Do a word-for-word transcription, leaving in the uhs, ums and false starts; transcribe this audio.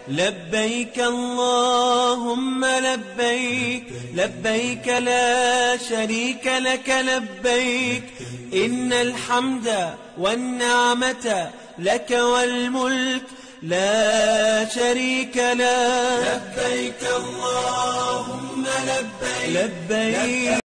لبيك اللهم لبيك لبيك لا شريك لك لبيك إن الحمد والنعمة لك والملك لا شريك لك. لبيك اللهم لبيك لبيك